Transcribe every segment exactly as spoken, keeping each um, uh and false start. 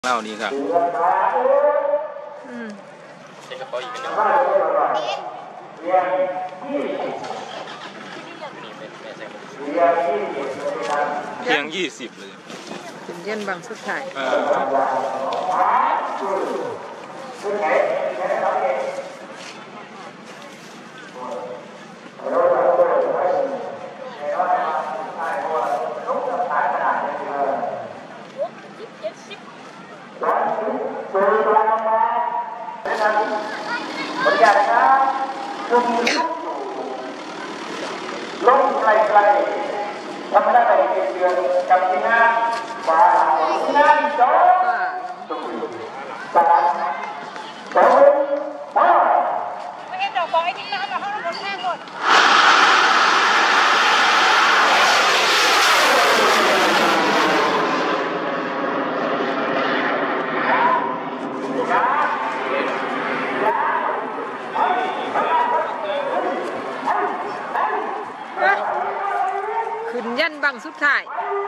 เล่าดีครับอืมใช้กระเป๋าอีกเป็นยังเพียงยี่สิบเลยถึงเย็นบางสุดท้ายบริการนะครับคุณลงไกลๆทำได้ไปเดือนกับที่งานป่างานจอสามสองมาไม่เห็นดอกบอกไอ้ที่น้ำมาห้องรถแม่หมดขึ้นยันบังสุดท้าย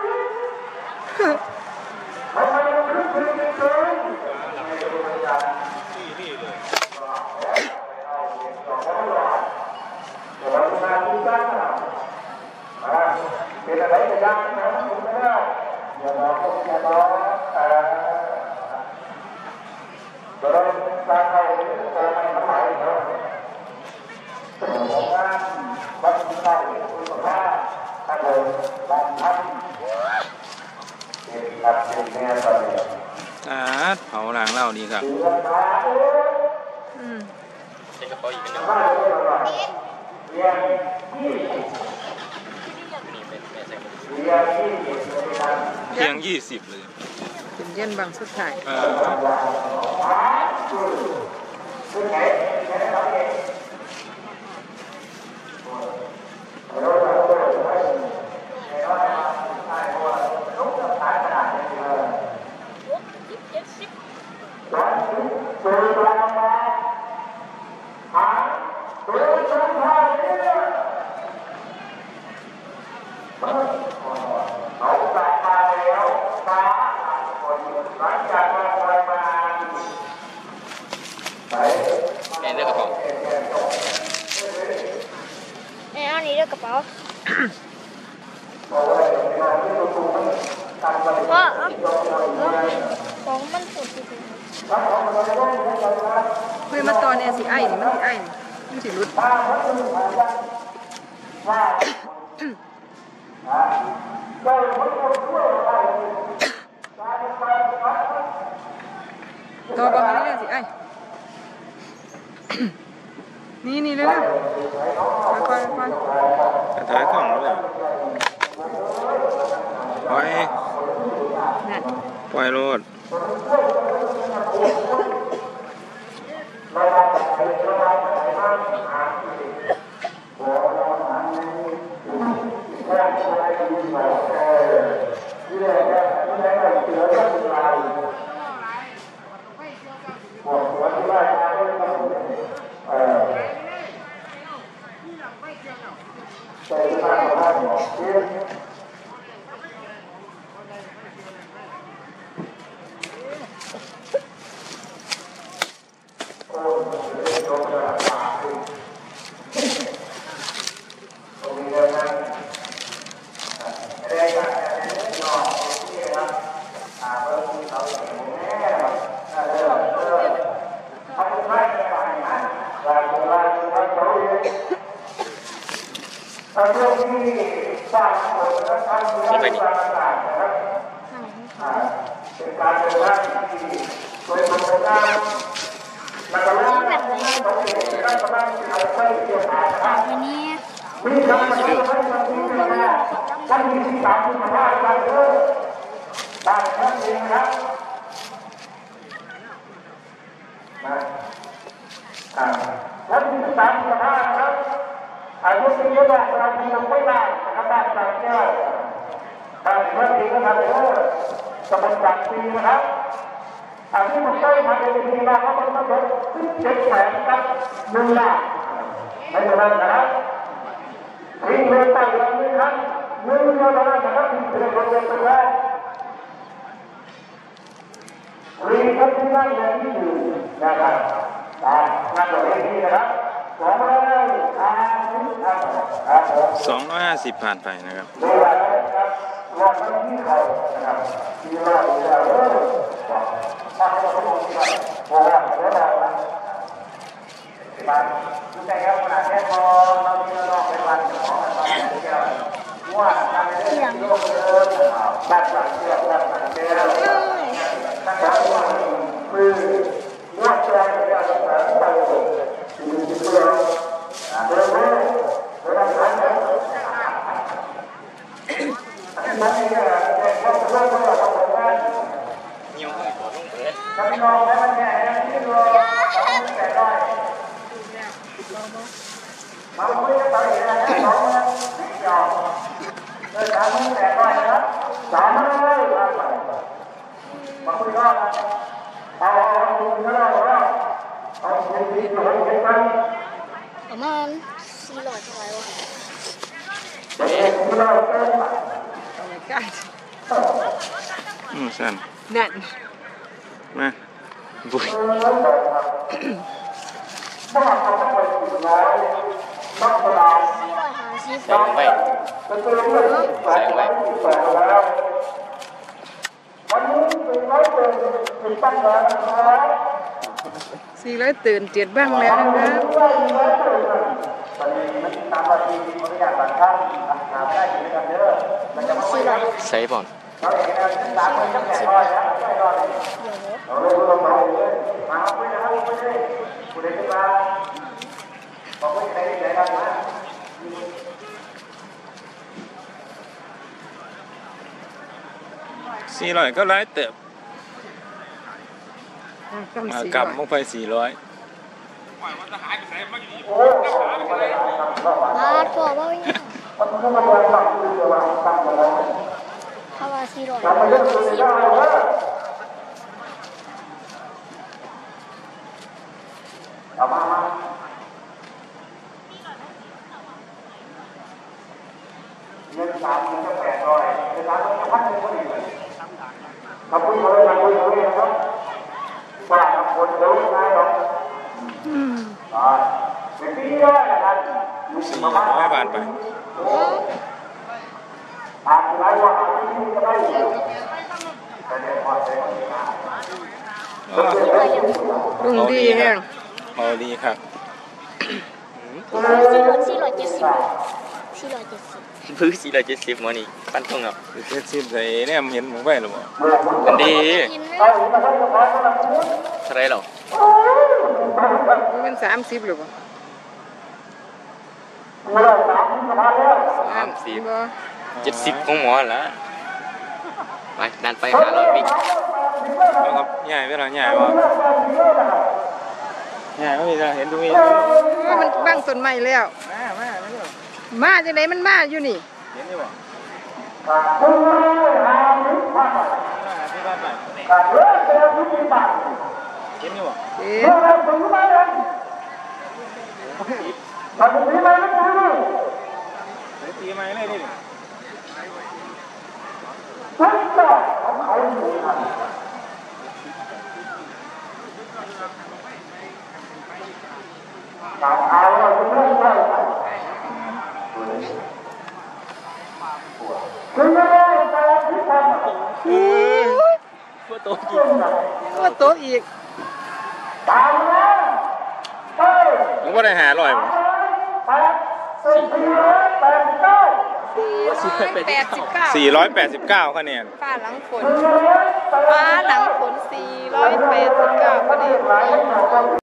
เป็นอะไรกันยังนะคุณไม่ได้อย่าบอกอย่าบอกเอ่อโดยการเข้าถึงโอ้ไม่ทำไมเนาะโอ้งานวันที่เข้าถึงคุณภาพถ้าเราบางท่านเป็นรับเป็นแม่ตอนนี้อ่าเผาหลังเล่าดีครับอืมใช้กระเป๋าอีกเป็นยังเพียงยี่สิบเลยถึงเย็นบางสุดท้ายแม่เลือกกระเป๋าแม่เอานี้เลือกกระเป๋าพ่อเอาของมันสุดจริงเฮ้ยมาตอนเนี่ยสิไอ้นี่มันสิไอ้นี่มันสิรุดต่อบังอะไรเนี่ยสิไอ้นี่นี่เลยไปไปไปกระถายกล่องเลยปล่อยปล่อยรถขึ้นไปนี่เป็นการเดินทางที่โดยตรงกันแล้วก็ล่าสุดต้องเห็นการกำลังเอาไปเกี่ยวกับอันนี้มีการมาดูให้มันดีนะท่านมีที่สามที่มาว่ากันเยอะได้ท่านเองครับนะท่านที่สามที่มาว่าครับอายุที่เยอะแบบเราที่ยังไม่ได้นะครับบ้านต่างแก้วท่านเมื่อกี้ก็ทำเยอะสมุนจากปีนะครับอันนี้มันใกล้มาเป็นปีมาเขาเป็นมาเป็นเจ็ดแสนกับหนึ่งล้านไม่เป็นไรนะครับทิ้งเงินไปแล้วนี่ครับหนึ่งเงินอะไรนะครับที่เป็นคนเดียวกันแล้วครับที่นั่งในที่อยู่นะครับนั่งบนเวทีนะครับสองร้อยห้าสิบครับสองร้อยห้าสิบผ่านไปนะครับเวลาครับรอบที่เขานะครับที่รอบที่เราเออถ้าเราไม่ลงที่เราเพราะว่าเดี๋ยวเราบ้านทุกท่านครับขณะนี้พอเรามีรอบเป็นวันของเราว่าการเล่นโลกเดินบ้านหลังเดียวกันเดินตั้งแต่ว่าคือว่าใจเราจะไปไปอยู่ที่เมืองเดินเดินเวลาผ่านไปมันมีอะไรแต่พอเราเราทำงานยิ่งขึ้นกว่าลงเลยถ้าพี่น้องได้มันแก่ที่เราต้องแก่ได้มาคุยกันต่ออีกนะสองนะยอมเออสามแก่ได้นะครับสามเลยมาคุยกันเอาเอาดูนะเราเอาดูดีดูให้กันประมาณสี่ร้อยเท่าไหร่วะเอ๊ะเราเต้นบรรยากาศอืมสั่นนั่นมาบุยถ้าเราต้องไปถึงร้อยต้องเวลาสี่ร้อยห้าสิบใส่ลงไปเป็นตัวเลือกแปดร้อยสิบแปดแล้ววันนี้เป็นร้อยเป็นสิบตั้งแล้วนะครับสี่ร้อยตื่นเจ็ดบ้างแล้วนะครับตอนนี้มันตามปฏิทินบริการต่างท่านหาไม่ได้อยู่ด้วยกันเด้อมันจะไม่คุยกันใส่บอลเราเห็นกันสามคนจะแข่งร้อยแล้วไม่ร้อยเราเลยเราเราเลยมาคุยนะครับคุยเลยคุยเลยขึ้นมาบอกว่าจะได้ได้กันนะสี่ร้อยก็ร้ายเติบกำมาสี่กร้อยำลงไปสี่ร้อยโอ้ไม่ได้ทำแล้วบาทพอว่าอย่างมันก็มาวันหลังคือจะวางตั้งมาแล้วถ้าว่าสี่ร้อยทำมาเยอะสุดได้แล้วเอามามาเงินสามเงินจะแปดร้อยเงินสามเงินจะพันหนึ่งพอดีทำบุญเลยทำบุญเลยนะครับว่าทำบุญเดี๋ยวง่ายหรอกอืมอ่าเป็นที่ได้นะครับสี่ร้อยผ่านไปอ่านหลายว่าอ่านที่จะได้อยู่แต่เดี๋ยวพอเสร็จอ๋อรุ่งดีแห้งพอดีครับประมาณสี่ร้อยสี่ร้อยเจ็ดสิบสี่ร้อยเจ็ดสิบพื้นสี่ร้อยเจ็ดสิบมันนี่ปั้นตรงครับเจ็ดสิบใส่เนี่ยเห็นผมไปหรือเปล่าอันดีกินไหมเท่าไรหรอมันสามสิบหรือเปล่าสามสิบบ่เจ็ดสิบของหมอละไปดันไปหาร้อยปีเอาครับใหญ่ไปหรอใหญ่วะใหญ่ก็มีจะเห็นตรงนี้ว่ามันบังต้นไม้แล้วมามาไม่รู้มาจังไดมันมาอยู่นี่เห็นอยู่บ่คุณหาที่พักมาที่บ้านใหม่การเลิกเดินที่บ้านเห็นอยู่บ่เอ๊เมื่อะ เราถึงบ้านนั้นตอนนี้ไม่รู้ตัวนี่เดี๋ยวตีไม้เลยดิทุกอย่างของเขาอยู่นะการเอาเราจะไม่ได้คุณไม่ได้แต่ที่ทำอืมตัวโตกิคุนณนะว่าโตะอีกตามนะเฮ้ยผมก็ได้หาลอยบ่แปดสี่ร้อยแปดสิบเก้าสี่ร้อยแปดสิบเก้าสี่ร้อยแปดสิบเก้าคะแนนฟ้าหลังฝนหนึ่งร้อยแปดสิบฟ้าหลังฝนสี่ร้อยแปดสิบเก้าคะแนนหลายคน